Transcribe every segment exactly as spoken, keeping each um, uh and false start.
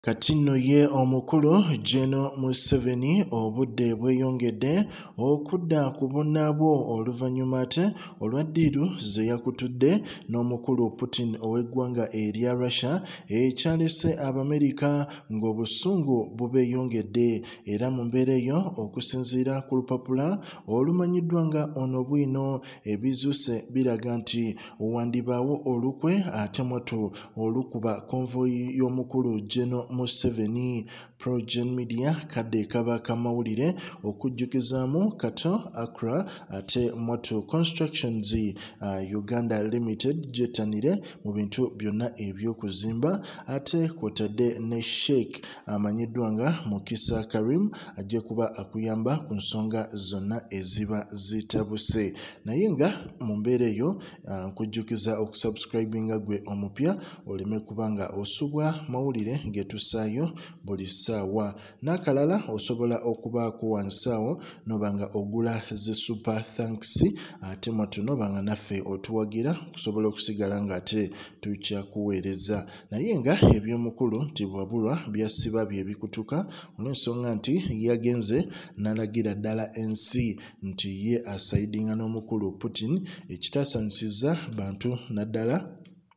Kati nno ye omukulu General Museveni obudde bweyongedde okudda ku bunnaabwo oluvannyuma ate olwa ddiiru ze yakutudde n'omukulu Putin ow'eggwanga erya Russia ekyalese abamerica ng'obusungu bubeeyongedde era mu mbeera eyo okusinziira ku lupapula olumanyiddwa nga ono bwino ebizuuse biraga nti wandibaawo olukwe ate mwatu olukuba convoy y'omukulu General Museveni. Progen Media kadde kaba kamawulire okujjukizaamu Kato Accra ate Moto Constructions uh, Uganda Limited gyetanire mu bintu byonna eby'okuzimba ate kwotadde ne Sheikh amanyiddwa nga Mukisa Karim ajja kuba akuyamba ku nsonga zonna eziba zitabuse naye nga mu mbeera eyo uh, nkujjukiza okusubscribinga gwe omupya oleme kubanga osubwa mawulire getusaayo buli ssaawa n'akalala osobola okubaako wansaawo nobanga ogula ze super thanks ate mwatu nobanga naffe otuwagira kusobola okusigala nga ate tukyakuweereza naye nga eby'omukulu nti bwabulwa byasiba bye bikutuka olw'ensonga nti yagenze n'alagira ddala ensi nti ye asayidinga n'omukulu Putin ekitaasanyusiza bantu naddala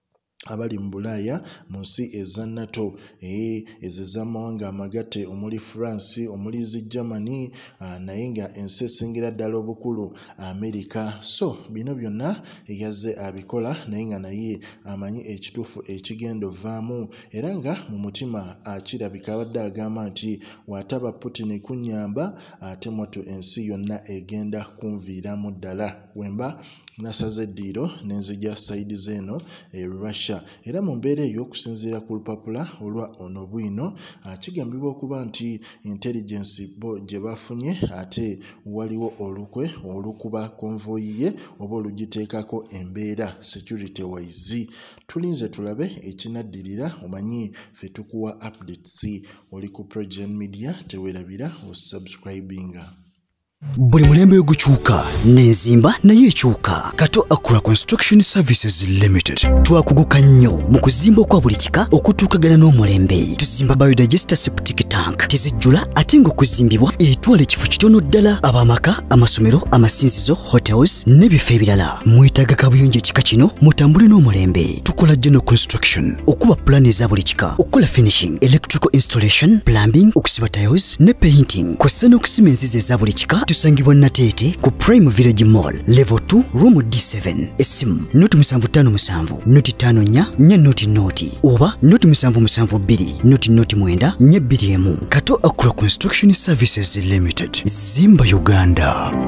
abali mu Bulaaya mu nsi eza NATO ee ezo ez'amawanga amagatte omuli France omuli zi Germany uh, naye nga ensi esingira ddala obukulu America so bino byonna eyaze abikola naye nga naye amanyi ekituufu ekigenda ovaamu era nga mu mutima akirabika abadde agamba nti waataba Putin kunnyamba ate mwatu ensi yonna egenda kunviiramu ddala wemba nasaze eddiiro n'enzija sayidi z'eno e Russia era mu mbeera eyo okusinziira ku lupapula olwa ono bwino kigambibwa okuba nti intelligence bo gye bafunye ate waliwo olukwe olukuba convoy ye oba olugiteekako embeera security wise tulinze tulabe ekinaddirira omanyi ffe tukuwa updates oli ku Progen Media teweerabira osubscribinga. Buli mulembe gukyuka n'enzimba naye ekyuka. Kato Accra Construction Services Limited twakuguka nnyo mu kuzimba kwa buli kika okutuukagana n'omulembe. Tuzimba biodigester septic tank tezijjula ate ng'okuzimbibwa etwala ekifo kitono ddala abamaka amasomero amasinzizo hotels n'ebifo ebirala. Mwetaaga kabuyonjo ekika kino mutambule n'omulembe. Tukola general construction okuba plan eza buli kika okukola finishing electrical installation plumbing okusiba tiles ne painting kw'ossa n'okusima enzizi eza buli kika. Tusangibwa Nateete ku Prime Village Mall level two room D seven esimu noti musanvu ttaano musanvu noti ttaano nnya nnya noti noti oba noti musanvu musanvu bbiri noti noti mwenda nnya bbiri emu. Kato Accra Construction Services Limited, Zimba Uganda.